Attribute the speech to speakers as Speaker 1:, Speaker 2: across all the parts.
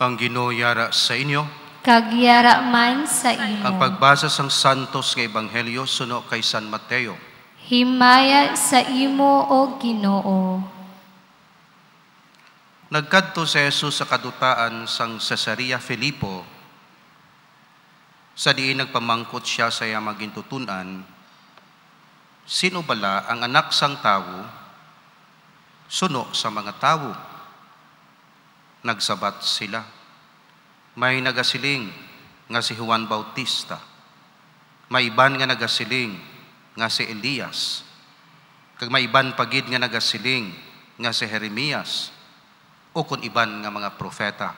Speaker 1: Ang Ginoo yara sa inyo.
Speaker 2: Kagyara man sa imo.
Speaker 1: Ang pagbasa sang Santos nga Ebanghelyo suno kay San Mateo.
Speaker 2: Himaya sa imo o Ginoo.
Speaker 1: Nagkadto si Jesus sa kadutaan sang Cesarea Filipo. Sa diin nagpamangkot siya sa iya magintutunan, sino bala ang anak sang tawo? Suno sa mga tawo. Nagsabat sila. May nagasiling nga si Juan Bautista. May iban nga nagasiling nga si Elias. Kag may iban pagid nga nagasiling nga si Jeremias. O kung iban nga mga propeta.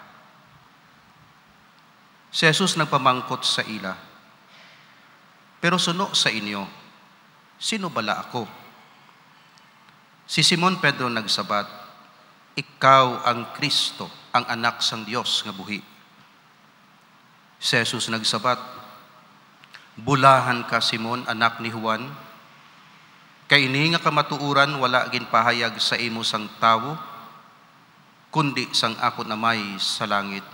Speaker 1: Si Jesus nagpamangkot sa ila. Pero suno sa inyo, sino bala ako? Si Simon Pedro nagsabat, ikaw ang Kristo, ang anak sang Dios nga buhi. Si Jesus nagsabat, bulahan ka Simon, anak ni Juan, kay ini nga kamatuuran wala ginpahayag sa imo sang tawo, kundi sang ako na may sa langit.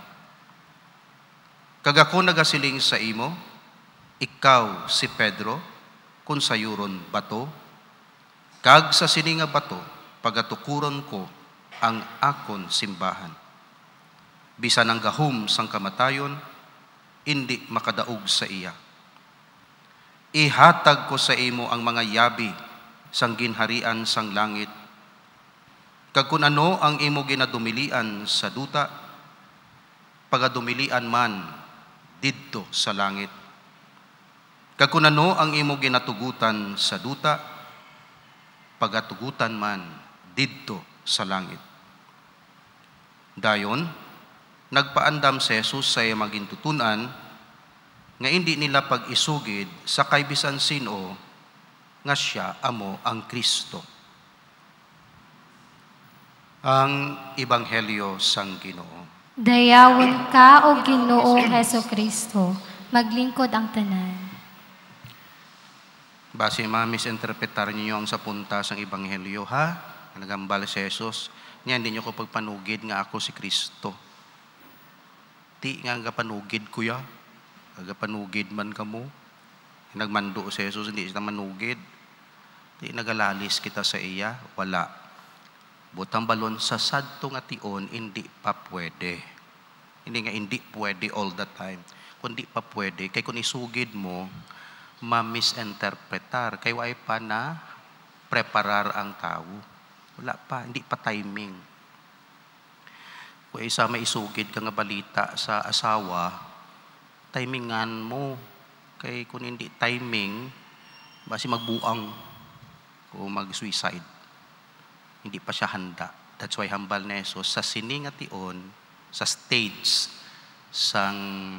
Speaker 1: Kag ako nagasiling sa imo, ikaw si Pedro, kung sayuron bato, kag sa sininga bato, pagatukuron ko ang akon simbahan. Bisan ang gahum sang kamatayon, hindi makadaog sa iya. Ihatag ko sa imo ang mga yabi sang ginharian sang langit. Kag kun ano ang imo ginadumilian sa duta, pagadumilian man didto sa langit. Kag kun ano ang imo ginatugutan sa duta, pagatugutan man didto sa langit. Dayon, nagpaandam si Jesus sa iya magintutunan nga hindi nila pag-isugid sa kay bisan sino nga siya amo ang Kristo. Ang Ebanghelyo sang Ginoo.
Speaker 2: Dayawon ka o Ginoo Hesukristo, maglingkod ang tanan.
Speaker 1: Base ma-misinterpretar niyo ang sa punta sang Ebanghelyo, ha? Nagambal si Jesus. Nga, hindi niyo ko pagpanugid nga ako si Kristo. Ti nga panugid kuya. Panugid man kamo. Nagmando si Jesus, hindi siya manugid. Ti nagalalis kita sa iya, wala. Butang balon sa sadto nga tion, hindi pa pwede. Hindi pwede all the time. Kundi pa pwede, kay kung isugid mo, ma-misinterpretar. Kay wala pa na preparar ang tao. Wala pa, hindi pa timing. Kung isa may isugid ka nga balita sa asawa, timingan mo. Kay kung hindi timing, basi magbuang o mag-suicide. Hindi pa siya handa. That's why hambal na Jesus sa sining at iyon, sa stage sang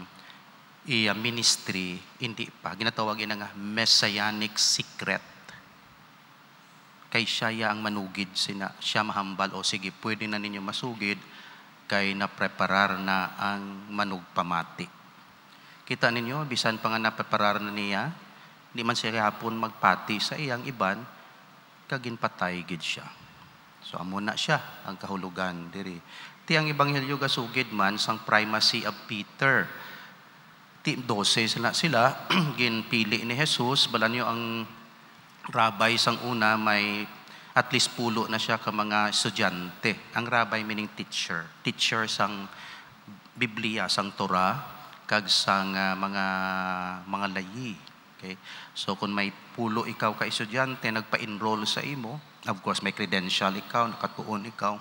Speaker 1: iya ministry, hindi pa. Ginatawag yun nga messianic secret. Kay siya ang manugid, siya mahambal, o sige, pwede na ninyo masugid, kay napreparar na ang manugpamati. Kita ninyo, bisan pa nga napreparar na niya, hindi man siya hapon magpati sa iyang iban, kaginpatay gid siya. So amo na siya ang kahulugan diri. Ti ang Ebanghelyo gasugid man sang primacy of Peter. Ti 12 sila ginpili ni Jesus, balan niyo ang rabay sang una may at least pulo na siya ka mga estudyante. Ang rabay meaning teacher. Teacher sang Biblia, sang Torah, kag sang mga layi. Okay? So kung may pulo ikaw ka estudyante, nagpa-enroll sa imo, of course may credential ikaw, nakatuon ikaw,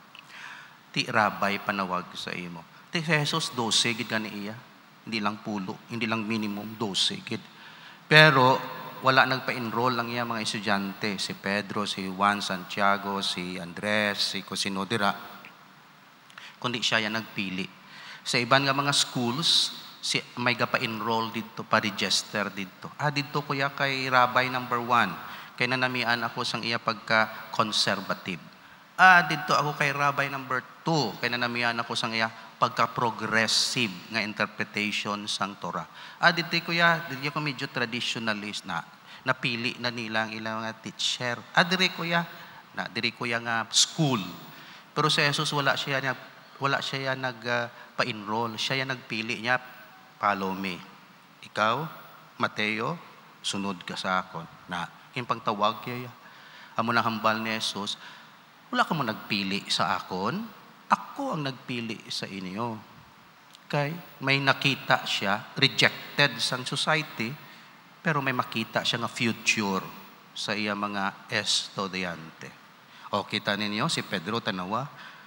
Speaker 1: ti rabay panawag sa imo. Ti Jesus 12 gid gani iya. Hindi lang pulo, hindi lang minimum 12 gid. Pero wala nagpa-enroll lang iya mga estudyante, si Pedro, si Juan, Santiago, si Andres, si kusino dira, kundi siya yan nagpili. Sa iban nga mga schools, may gapa-enroll dito, pa-register dito. Dito kuya kay Rabbi number 1, kay nanamian ako sang iya pagka-conservative. Dito ako kay Rabbi number 2, kay nanamian ako sang iya pagka-progressive nga interpretation sang Torah. Dito kuya, dito ko medyo traditionalist na napili na nila ang ilang mga teacher. Diri kuya nga school. Pero si Jesus wala siya niya wala siya yan nagpa-enroll. Siya yan nagpili niya, follow me. Ikaw, Mateo, sunod ka sa akon. Na, yung pagtawag kaya, amo na hambal ni Jesus, wala ka mo nagpili sa akon, ako ang nagpili sa inyo. Okay? May nakita siya, rejected sa society, pero may makita siya nga future sa iya mga estudyante. O, kita ninyo, si Pedro, tanawa,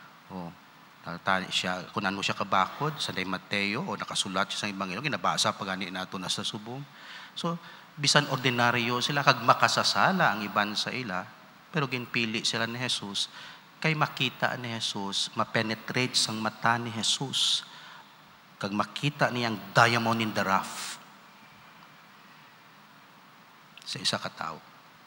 Speaker 1: siya, kung ano siya kabakod, sa day Mateo, o nakasulat siya sa Ebanghelyo, ginabasa pa gani nato na sa subong. So, bisan ordinaryo sila, kag makasasala ang iban sa ila, pero ginpili sila ni Jesus, kay makita ni Jesus, mapenetrate sang mata ni Jesus, kag makita niyang diamond in the rough sa isa ka tao.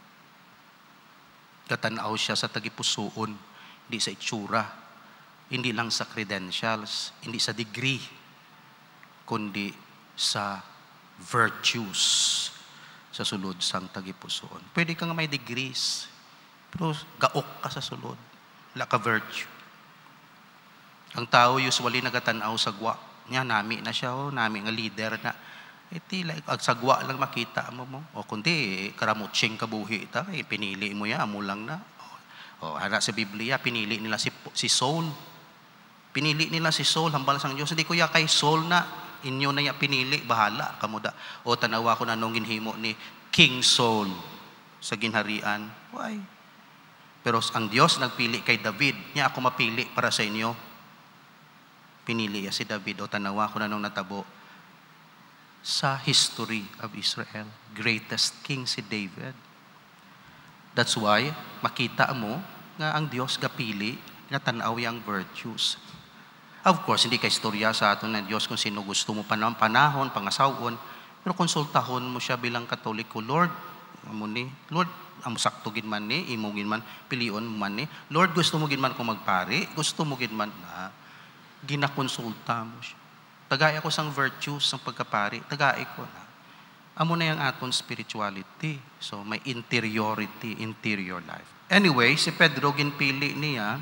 Speaker 1: Katanaw siya sa tagipusoon, hindi sa itsura, hindi lang sa credentials, hindi sa degree, kundi sa virtues sa sulod sang tagipusoon. Pwede ka nga may degrees, pero gaok ka sa sulod, wala ka virtue. Ang tao usually nagatanaw sa gwa niya, nami na siya, nami nga leader na, tila, ag sagwa lang makita mo. O kundi, karamutsing kabuhi ita, pinili mo ya, amo lang na. O, hana sa Biblia, pinili nila si Saul. Pinili nila si Saul, hambal sang Diyos. Hindi ko ya kay Saul na, inyo na ya pinili, bahala, kamuda. O, tanawa ko na nung ginhimo ni King Saul sa ginharian. Why? Pero ang Diyos nagpili kay David, niya ako mapili para sa inyo. Pinili ya si David. O, tanawa ko na nung natabo sa history of Israel. Greatest king si David. That's why, makita mo nga ang Diyos gapili nga tanaw yang virtues. Of course, hindi ka istorya sa aton ng Diyos kung sino gusto mo panahon, pangasawon, pero konsultahon mo siya bilang Katoliko. Lord, Lord, ang saktugin man ni, imugin man, pilion man ni. Lord, gusto mo gin man kung magpari, gusto mo gin man na, ginakonsulta mo siya. Tagay ako sang virtues sang pagkapari. Tagay ko na. Amo na yung aton spirituality. So, may interiority, interior life. Anyway, si Pedro, ginpili niya,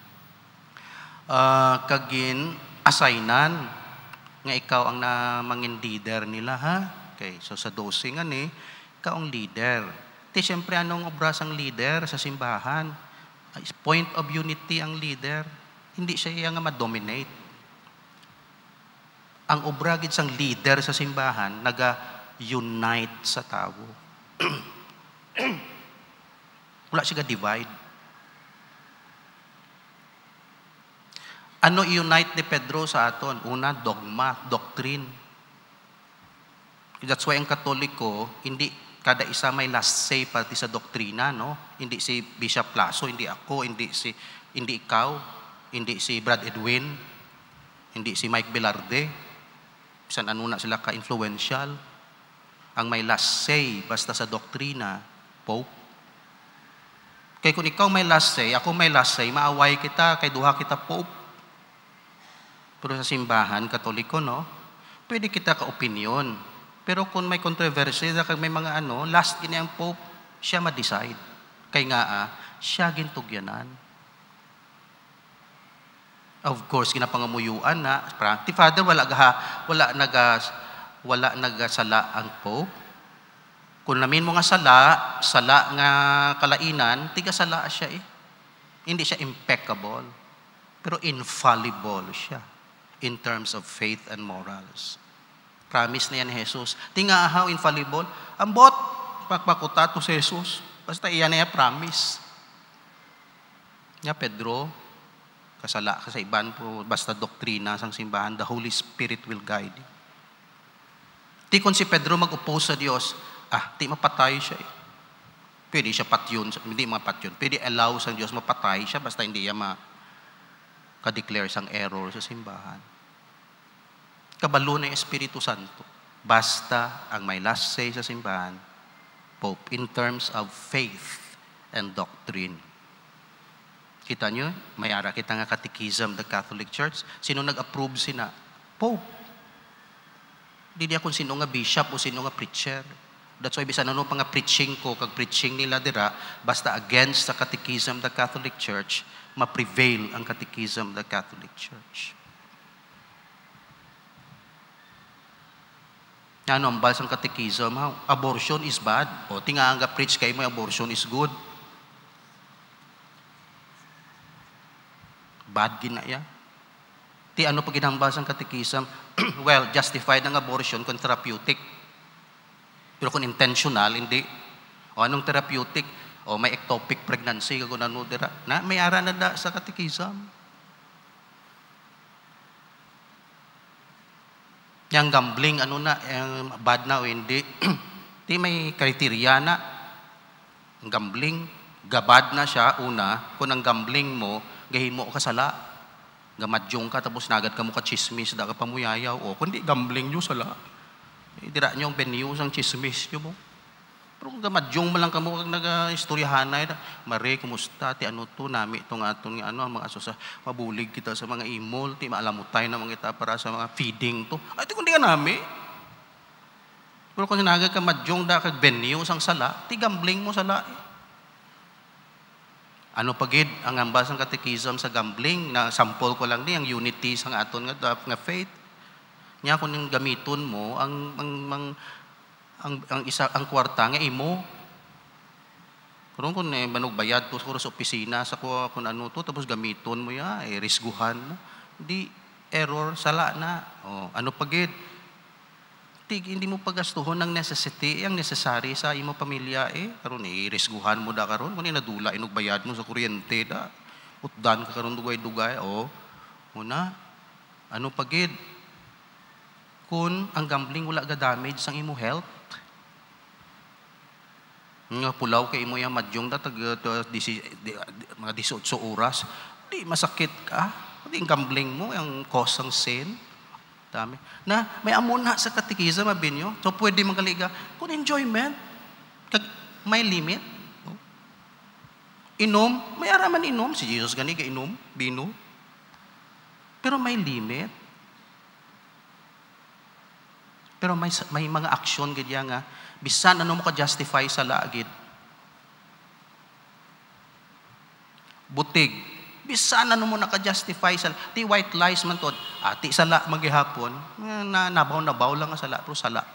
Speaker 1: kagin assignan nga ikaw ang mangin leader nila, ha? Okay, so sa 12 nga ni, ikaw ang leader. Siyempre, anong obra sang leader sa simbahan? Point of unity ang leader. Hindi siya nga ma-dominate. Ang obra gid sang leader sa simbahan naga-unite sa tao. Wala siya ga-divide. Ano i-unite ni Pedro sa aton? Una, dogma, doctrine. That's why ang Katoliko, hindi kada isa may last say pati sa doktrina, no? Hindi si Bishop Lasso, hindi ako, hindi ikaw, hindi si Brad Edwin, hindi si Mike Velarde. Bisan ano na sila ka-influential. Ang may last say, basta sa doktrina, Pope. Kaya kung ikaw may last say, ako may last say, maaway kita, kay duha kita Pope. Pero sa simbahan, Katoliko, no? Pwede kita ka-opinion. Pero kung may controversy, may mga last gina ang Pope, siya ma-decide. Kaya nga, siya gintugyanan. Of course, ginapangamuyuan na, Ti Father, wala nagasala ang Pope. Kung namin mo nga sala nga kalainan, tiga sala siya eh. Hindi siya impeccable, pero infallible siya in terms of faith and morals. Promise na yan ni Jesus. Tinga ahaw, infallible. Ambot, pakpakutato si Jesus. Basta iyan na yan, promise. Nga Pedro, kasala ka sa iban po, basta doktrina sang simbahan, the Holy Spirit will guide you. Di kung si Pedro mag-oppose sa Diyos, di mapatay siya eh. Pwede siya patyon, hindi mapatyon. Pwede allow sa Diyos mapatay siya, basta hindi niya ka-declare sang error sa simbahan. Kabalo na yung Espiritu Santo. Basta ang may last say sa simbahan, Pope, in terms of faith and doctrine. Kita nyo, may ara kita nga catechism the Catholic Church. Sino nag-approve sina? Pope. Hindi niya kung sino nga bishop o sino nga preacher. That's why bisan ano pa nga preaching ko, kag preaching nila dira, basta against the catechism of the Catholic Church, ma-prevail ang catechism of the Catholic Church. Ano ang basang catechism? Abortion is bad. O tinga nga preach kay mo, abortion is good. Bad ginaya. Ti ano pa ginambas ang catechism? Well, justified ang abortion kung therapeutic. Pero kung intentional, hindi. O anong therapeutic? O may ectopic pregnancy, kung ano dira. Na, may ara na da sa catechism. Yang gambling, ano na, bad na o hindi. Di may kriteria na. Ang gambling, gabad na siya, una, kung ang gambling mo, gahimo ka sala. Gamadyong ka, tapos nagad ka mo ka chismis, da ka pamuyayaw. O, kundi gambling nyo sala. Dira nyo ang venues ang chismis nyo mo. Pero kung gamadyong mo lang ka mo, kag nag-istoryahanay, Mare, kumusta, ti ano to, nami itong aton nga ano, ang mga asosa, mabulig kita sa mga imol, ti maalamutay naman kita para sa mga feeding to. Ay, ti kundi ka nami. Pero kung nagad ka madyong da kag venues ang sala, ti gambling mo sala. Ano pagid ang ambas ng catechism sa gambling na sample ko lang ni ang unity sa aton nga faith. Nya kun ning gamiton mo ang isa ang kwarta nga imo. Kun banog bayad to sa opisina sa kun ano to tapos gamiton mo ya risguhan mo. Di error sala na. Oh, ano pagid hindi mo pagastuhon ng necessity, ang necessary sa imo pamilya karon irisguhan mo da karon kun nadula inog bayad mo sa kuryente da. Utdan ka karon dugay-dugay muna ano pagid kun ang gambling wala ga damage sang imo health. Nga pulaw kay imo yang madyong da mga 18 oras, di masakit ka. Di ang gambling mo ang cause ng sin. Dami. Na may amuna sa catechism abinyo. So pwede magaliga kung enjoyment kag may limit. Inom, may araman inom si Jesus gani ka inom, bino. Pero may limit. Pero may mga aksyon gidya nga bisan ano mo ka justify sa laagid. Butig bisan ano mo naka-justify sa ti white lies man tod ati sala magihapon na nabaw lang nga sala pero sala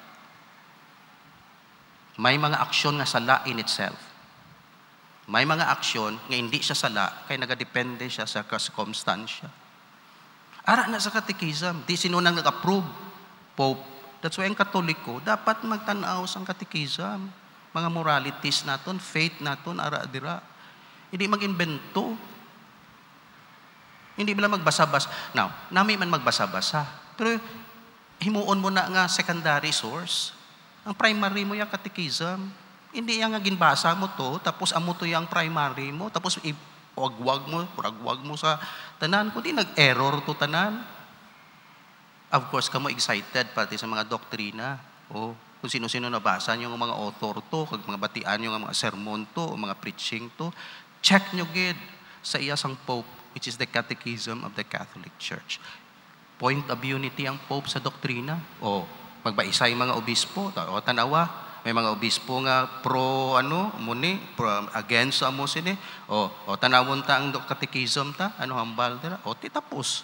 Speaker 1: may mga aksyon nga sala in itself, may mga aksyon nga hindi siya sala kay nagadepende siya sa circumstansya. Ara na sa catechism di sino nang nag-approve Pope. That's why ang Katoliko dapat magtanaw sa catechism mga moralities naton, faith naton, ara dira hindi mag-invento. Hindi bila magbasa-basa. Now, nami man magbasa-basa. Pero himuon mo na nga secondary source. Ang primary mo yung catechism. Hindi yung nga ginbasa mo to, tapos amo to yung primary mo, tapos puragwag mo sa tanan. Kundi nag-error to tanan. Of course, kamo excited pati sa mga doktrina. Kung sino-sino nabasa nyo mga author to, kag mga batian nyo mga sermon to, mga preaching to, check nyo gid sa iyasang Pope, which is the Catechism of the Catholic Church. Point of unity ang Pope sa doktrina. Magbaisay mga obispo. Tanawa, may mga obispo nga pro against amo sini. Tanawon ta ang Catechism ta, ano hambal dira. Ti tapos.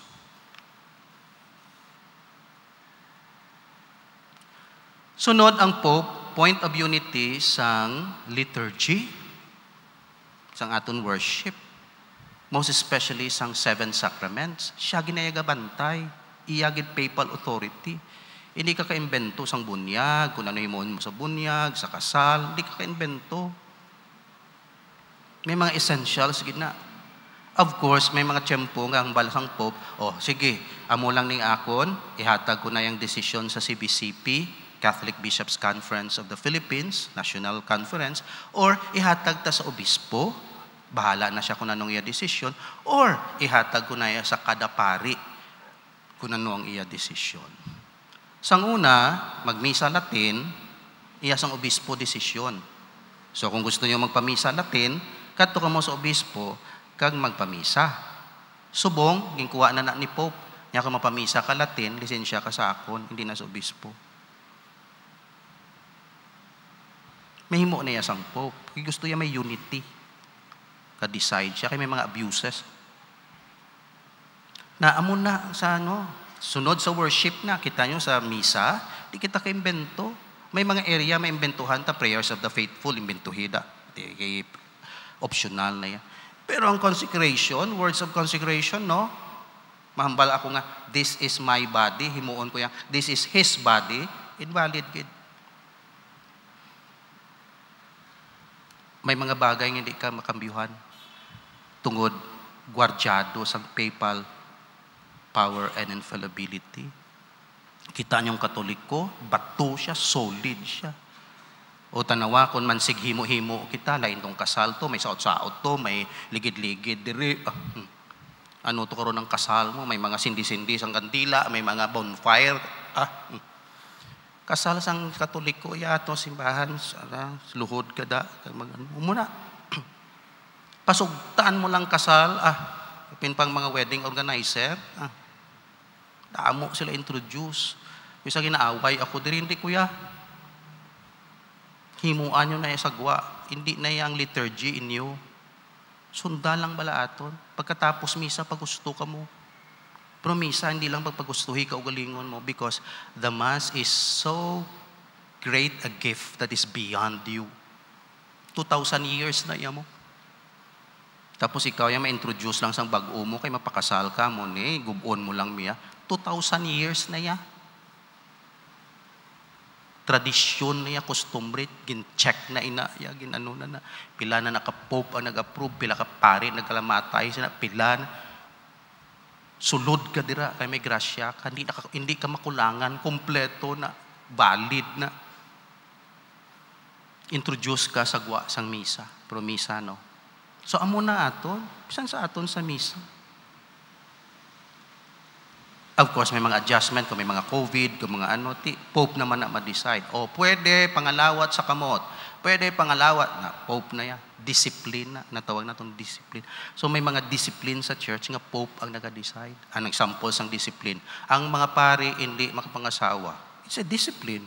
Speaker 1: Sunod ang Pope, point of unity sang liturgy, sang aton worship. Most especially sang 7 sacraments. Siya ginayaga bantay. Iyagid papal authority. Hindi ka ka-imbento sang bunyag, kung ano yung mo sa bunyag, sa kasal. Hindi ka ka-imbento. May mga essentials, gina. Of course, may mga tiyempo nga ang balasang Pope. Sige, amo lang ning akon, ihatag ko na yung decision sa CBCP, Catholic Bishops Conference of the Philippines, National Conference, or ihatag ta sa obispo, bahala na siya kung anong iya desisyon, or ihatag ko na iya sa kada pari kung ano ang iya desisyon. Sang una, magmisa Latin, iya sang obispo desisyon. So kung gusto niyo magpamisa Latin, kadto ka mo sa obispo, kag magpamisa. Subong, ginkuha na ni Pope, niya ka mapamisa ka Latin, lisensya ka sa akon, hindi na sa obispo. Mahimo na iya sang Pope. Kaya gusto niya may unity. Ka-decide siya, kaya may mga abuses. Naamon na sa sunod sa worship na, kita nyo sa misa, di kita ka-imbento. May mga area, may imbentuhan ta, prayers of the faithful, imbentuhida. Optional na yan. Pero ang consecration, words of consecration, mahambal ako nga, this is my body, himuon ko yan, this is His body, invalid gid. May mga bagay nga hindi ka makambyuhan. Tungod, gwardyado sa papal power and infallibility. Kita niyong Katoliko, bato siya, solid siya. O tanawa, kung mansig himo-himo kita, lain tong kasal to, may saot-saot to, may ligid-ligid, diri. Ano to karon ng kasal mo? May mga sindi-sindi sang kandila, may mga bonfire. Kasal sang Katoliko, yato, simbahan, luhod kada, muna. Pasugtaan mo lang kasal, pinpang mga wedding organizer, damo sila introduce. Bisa ginaaway ako, diri hindi kuya. Himuan nyo na isagwa, hindi na yung liturgy inyo. Sunda lang bala aton. Pagkatapos misa, pagusto ka mo. Pero misa, hindi lang pagpagustuhi ka o galingon mo because the Mass is so great a gift that is beyond you. 2,000 years na yan mo. Tapos ikaw yung ma-introduce lang sa bago mo, kay mapakasal ka mo, gubon mo lang miya. 2,000 years na yan. Tradisyon niya, customary, gin-check na ginano na. Pila na naka-pope ang nag-approve, pila ka pari, nagkalamatay, pila na. Sulod ka dira, kay may grasya ka, hindi ka makulangan, kompleto na, valid na. Introduce ka sa gwa, sang misa, pero misa, So, amo na aton, pisan sa aton sa misa. Of course, may mga adjustment, kung may mga COVID, kung mga Pope naman na ma-decide. O, pwede pangalawat sa kamot. Pwede pangalawat na, Pope na yan. Discipline na, natawag na itong discipline. So, may mga discipline sa church nga Pope ang nag-decide. Ang example sang discipline. Ang mga pari hindi makapangasawa. It's a discipline.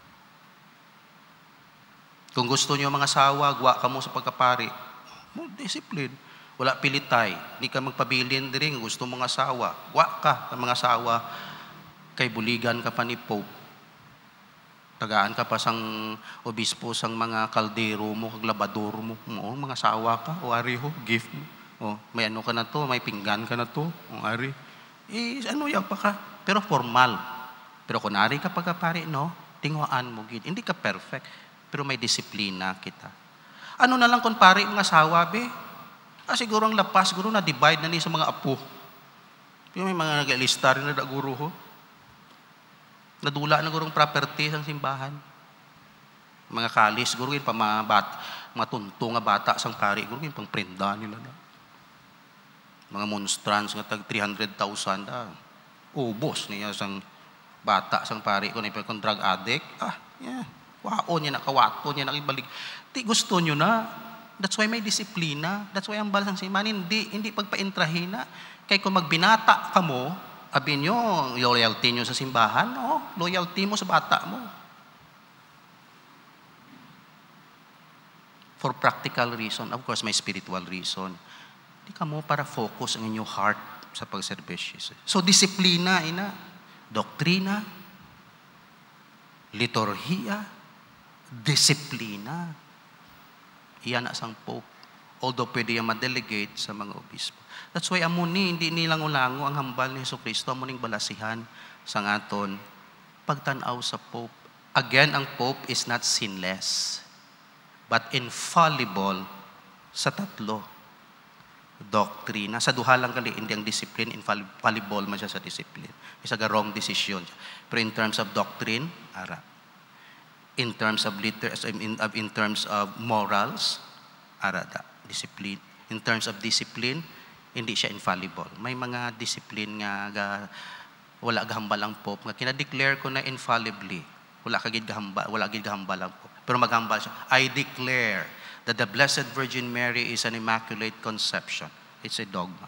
Speaker 1: Kung gusto niyo mga asawa, gwa ka mo sa pagkapari. Discipline. Wala pilitay. Hindi ka magpabilin din. Gusto mong asawa. Wa ka ng mga asawa. Kay buligan ka pa ni Pope. Tagaan ka pa sang obispo sang mga kaldero mo, kaglabador mo. Mga asawa ka. O ari ho, gift mo. May ano ka na to, may pinggan ka na to. O ari. Ano yan pa ka? Pero formal. Pero kung ari ka pagkapari, tingwaan mo gid. Hindi ka perfect. Pero may disiplina kita. Ano na lang kung pari mga asawa, be? Siguro ang lapas, siguro na-divide na niya sa mga apo. Yung may mga nag-alista rin na guro ho. Nadula na gurong property sa simbahan. Mga kalis, siguro yun pa mga tunto nga bata sang pari, siguro yun pang prenda nila na. Mga monstrans nga tag 300,000 ubos niya sang bata sang pari kung kung drug addict. Wao niya nakawato niya nakibalik. Gusto nyo na. That's why may disiplina. That's why ang balasang simbahan, hindi pagpaintrahina. Kaya kung magbinata ka mo, abin nyo, loyalty nyo sa simbahan, loyalty mo sa bata mo. For practical reason, of course, may spiritual reason. Hindi ka mo para focus ang inyong heart sa pagserbisyo. So, disiplina, doktrina, liturhiya, disiplina. Iyan na sang Pope. Although pwede yung ma-delegate sa mga obispo. That's why amuni, hindi nilang ulango ang hambal ni Jesucristo, amuning balasihan sang aton pagtanaw sa Pope. Again, ang Pope is not sinless, but infallible sa tatlo. Doktrina. Sa duha lang kali, hindi ang discipline, infallible man siya sa discipline. Isa ga wrong decision. Pero in terms of doctrine, ara. In terms of in terms of morals, arada, discipline. In terms of discipline, hindi siya infallible. May mga discipline nga wala gahambal ang Pope nga kina-declare ko na infallibly. Wala gid gahambal ang Pope. Pero maghambal siya. I declare that the Blessed Virgin Mary is an immaculate conception. It's a dogma.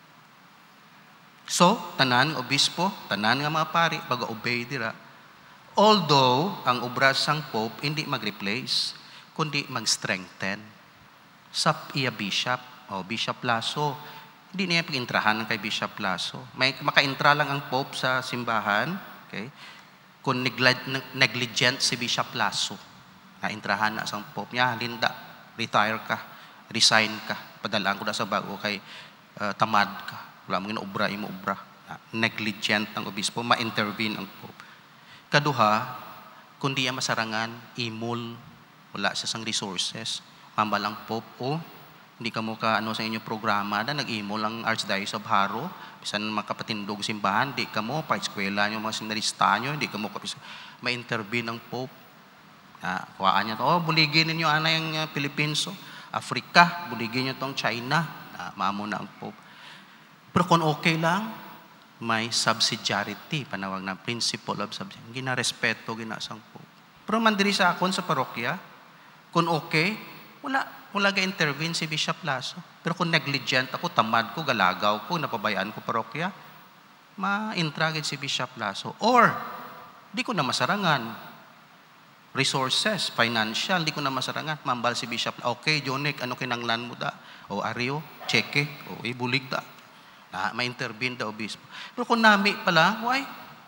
Speaker 1: So, tanan obispo, tanan nga mga pari, pag-obey dira. Although, ang obra sang Pope, hindi mag-replace, kundi mag-strengthen. Sa iya Bishop, Bishop Lasso, hindi niya pag-intrahan ng kay Bishop Lasso. May maka-intra lang ang Pope sa simbahan, okay? Kung negligent si Bishop Lasso, na-intrahan na sang Pope niya, linda, retire ka, resign ka, padalaan ko na sa bago kay tamad ka, wala mong ina-obra, imo-obra. Negligent ng obispo, ma-intervene ang Pope. Kaduha, kundi ang masarangan, imol, wala siya sang resources. Mambalang Pope, hindi ka mo ka sa inyong programa na nag-imol ang Archdiocese of Haro, bisan makapatindog simbahan, di ka mo, pa-eskwela nyo, mga sinarista nyo, hindi ka mo ma-intervene ang Pope. Kuhaan niya to, buligin ninyo yung Philippines, Africa, buligin nyo tong China, maamo na ang Pope. Pero kung okay lang, may subsidiarity, panawag na principle of subsidiarity. Ginarespeto, ginasang Pope. Pero mandiri sa akon sa parokya, kung okay, wala ga-intervene si Bishop Lasso. Pero kung negligent ako, tamad ko, galagaw ko, napabayaan ko parokya, ma-intragid si Bishop Lasso. Or, di ko na masarangan. Resources, financial, di ko na masarangan. Mambal si Bishop, okay, Jonik, ano kinanglan mo da? Ario, cheke, ibulig da. Ma-intervene da obispo. Pero kung nami pala, why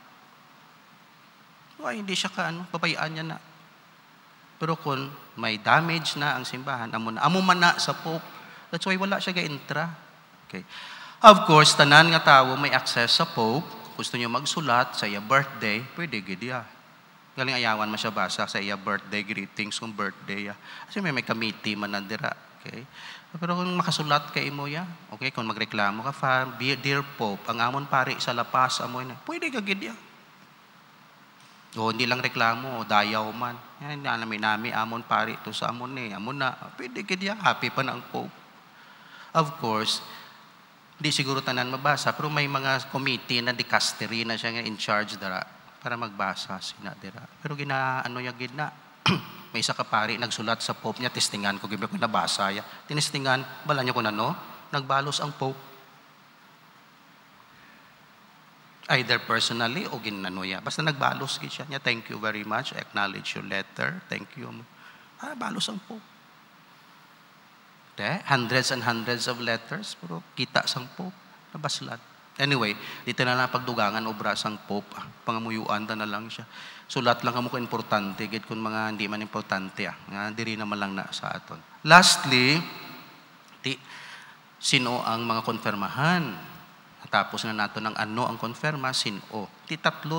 Speaker 1: hindi siya pabayaan niya na. Pero kung may damage na ang simbahan, amo man na sa Pope, that's why wala siya ga-intra. Okay. Of course, tanan nga tao may access sa Pope, gusto niyo magsulat sa iya birthday, pwede gidya. Galing ayawan man siya basa sa iya birthday, greetings kung birthday. Kasi may committee man na dira. Okay. Pero kung makasulat kay mo ya, okay, kung magreklamo ka, Dear Pope, ang amon pari sa lapas, amoy na, pwede ka gidya. Hindi lang reklamo, dayaw man. Yan, nami, amon pari to sa amon amon na, pwede gidya, happy pa na ang Pope. Of course, di siguro tanan mabasa, pero may mga committee na dicastery na siya nga in charge dara para magbasa sina dira. Pero gid na, may isa ka pari, nagsulat sa Pope niya, testingan ko, gibig ko nabasa ya. Tinestingan, bala niya ko nagbalos ang Pope. Either personally o ginanoya. Basta nagbalos siya niya, thank you very much, I acknowledge your letter, thank you. Balos ang Pope. Hundreds and hundreds of letters, pero kita sang Pope, nabaslat. Anyway, dito na lang pagdugangan obra sang Pope, pangamuyuan na lang siya. Sulat lang kamo ko importante, gid kung mga hindi man importante, nga diri naman lang na sa aton. Lastly, sino ang mga konfirmahan? Tapos na nato ng ang konfirma, sino? Tatlo.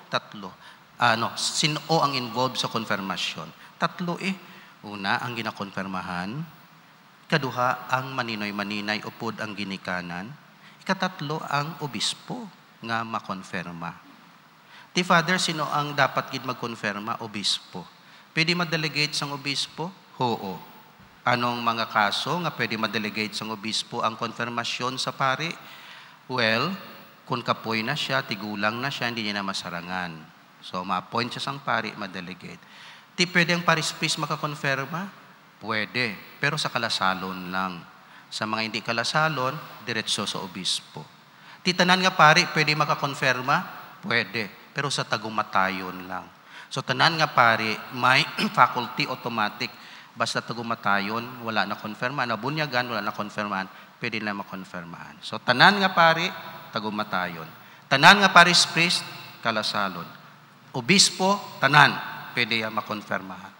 Speaker 1: Sino ang involved sa konfirmasyon? Tatlo Una, ang ginakonfirmahan. Kaduha, ang maninoy-maninay upod ang ginikanan. Ikatatlo, ang obispo nga makonfirma. Father, sino ang dapat gid magkonfirma? Obispo. Pwede ma-delegate sang obispo? Oo. Anong mga kaso nga pwede ma-delegate sang obispo ang konfirmasyon sa pari? Well, kung kapoy na siya, tigulang na siya, hindi niya na masarangan. So, ma-appoint siya sang pari, ma-delegate. Pwede ang paris priest makakonfirma? Pwede. Pero sa kalasalon lang. Sa mga hindi kalasalon, diretso sa obispo. Tanan nga pari, pwede makakonfirma? Pwede. Pero sa tagumatayon lang. So, tanan nga pari, may faculty automatic. Basta tagumatayon, wala na konfirma. Nabunyagan, wala na konfirmahan. Pwede na makonfirmahan. So, tanan nga pari, tagumatayon. Tanan nga paris priest, kalasalon. Obispo, tanan, pwede na makonfirmahan.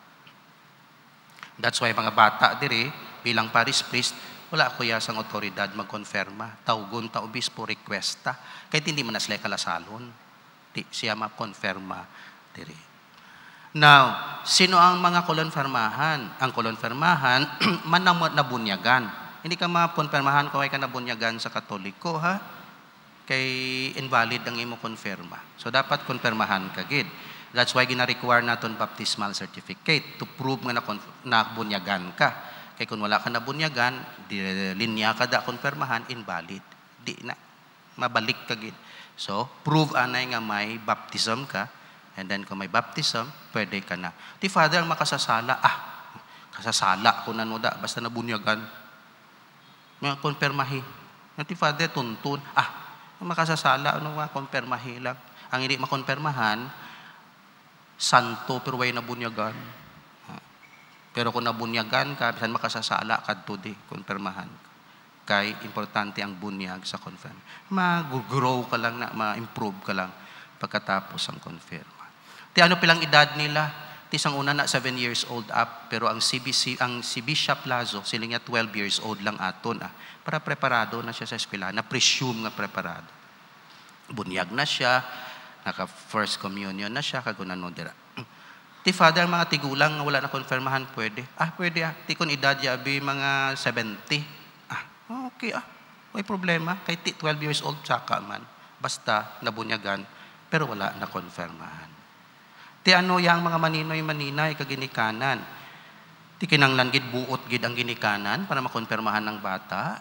Speaker 1: That's why mga bata diri, bilang paris priest, wala kuya sang otoridad magkonfirma. Tawgon ta obispo, requesta. Kahit hindi man na sila kalasalon. Di siya makonfirma diri. Now, sino ang mga kolonfirmahan? Ang kolonfirmahan, nabunyagan. Hindi ka makonfirmahan kung ay ka nabunyagan sa Katoliko, ha? Kay invalid ang imo konfirma. So, dapat konfirmahan ka gid. That's why gina-require naton baptismal certificate to prove nga nabunyagan ka. Kay kung wala ka nabunyagan, linya ka da konfirmahan, invalid. Di na, mabalik ka gid. So, prove anay nga may baptism ka, and then kung may baptism, pwede ka na. Father, ang makasasala, kasasala ko na da, basta nabunyagan. May konfirmahi. Father, tuntun, makasasala, konfirmahi lang. Ang hindi makonfirmahan, santo pero way nabunyagan. Pero kung nabunyagan ka, bisan makasasala ka today, konfirmahan ka. Kay importante ang bunyag sa confirm. Mag-grow ka lang, ma-improve ka lang pagkatapos ang confirma. Ti ano pilang edad nila? Ti isang una na 7 years old up, pero ang si Bishop Lazo, sila nga 12 years old lang aton. Para preparado na siya sa eskwela, na-presume nga preparado. Bunyag na siya, naka-first communion na siya, kagunan mo dira. Ti father, mga tigulang nga wala na konfirmahan, pwede. Pwede. Ti kon edad yabi mga 70. Okay, may problema. Kay 12 years old, saka man. Basta, nabunyagan, pero wala na konfirmahan. Ti ano yang mga maninoy-maninay kaginikanan? Ti kinanglan gid buot gid ang ginikanan para makonfirmahan ng bata?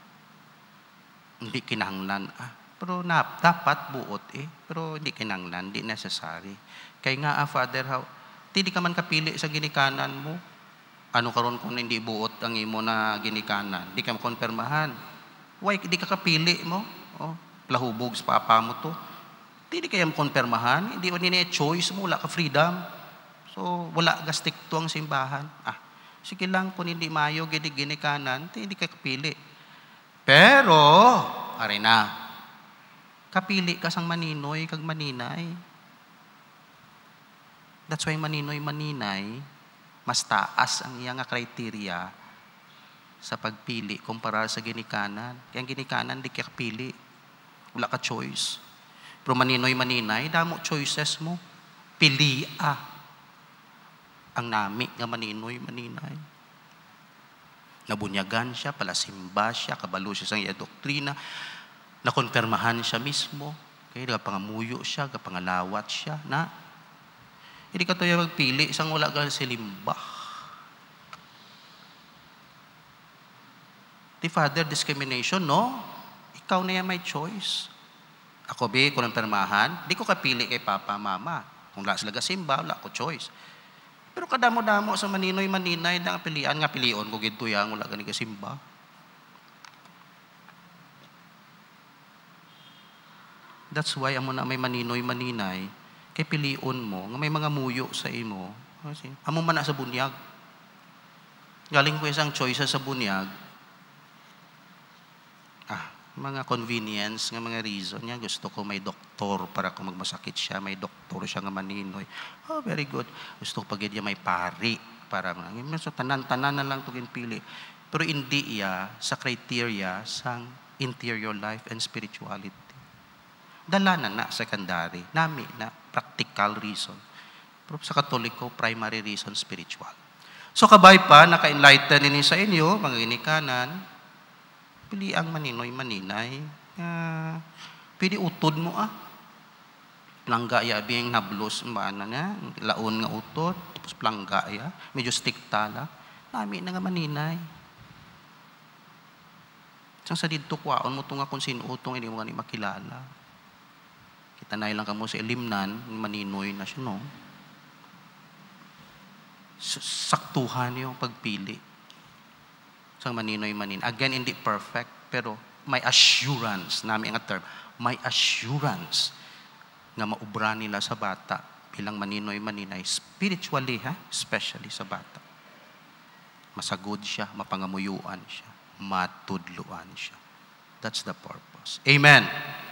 Speaker 1: Hindi kinanglan. Pero dapat buot pero hindi kinanglan, hindi necessary. Kay nga, Father, ti di ka man kapili sa ginikanan mo. Ano karon kung hindi buot ang imo na ginikanan? Di ka makonfirmahan. Why? Di ka kapili mo. Lahubog sa papa mo to. Di kayo makonfirmahan. Hindi na choice mo. Wala ka freedom. So, wala gastik to ang simbahan. Sige lang, kung hindi mayo, ginikanan, hindi ka kapili. Pero, ari na, kapili ka sang maninoy, kag maninay. That's why maninoy-maninay, mas taas ang iyang criteria sa pagpili kumpara sa ginikanan. Kaya ang ginikanan, di ka pili. Wala ka choice. Pero maninoy-maninay, damo choices mo. Pilia ang nami nga maninoy-maninay. Nabunyagan siya, palasimba siya, kabalo siya sa iya doktrina, nakonfirmahan siya mismo, kaya nagapangamuyo siya, nagapangalawat siya, hindi ka tayo magpili, isang wala ka silimba. Di father discrimination, no? Ikaw na yan may choice. Ako kung permahan, di ko kapili kay papa, mama. Kung wala sila simba, wala ko choice. Pero kadamo-damo sa maninoy-maninay na pilian nga pilion ko ginto yang wala gani kasimba. That's why amo na may maninoy-maninay kay pilion mo, nga may mga muyo sa imo, amo man na sa bunyag. Galing ko isang choice sa bunyag, mga convenience, nga mga reason niya, gusto ko may doktor para kung magmasakit siya, may doktor siya nga maninoy. Very good. Gusto ko pag niya may pari, para so, tanan-tanan na lang ito ginpili. Pero hindi sa criteria sa interior life and spirituality. Dala na secondary, nami na practical reason. Pero sa Katoliko, primary reason, spiritual. So kabay pa, naka-enlighten ini sa inyo, mga ginikanan, pili ang maninoy-maninay. Pili utod mo Plangga yabi ang nablos, laon nga utod, tapos plangga medyo stick tala. Nami na nga maninay. Sa dito kwaon mo itong kung sino utong, hindi mo nga ni makilala. Tanay lang ka mo sa ilimnan, maninoy na siya, no? Saktuhan yung pagpili. Sang maninoy-manin. Again, hindi perfect, pero may assurance, namin ang term, may assurance na maubra nila sa bata bilang maninoy-maninay, spiritually, especially sa bata. Masagod siya, mapangamuyuan siya, matudluan siya. That's the purpose. Amen.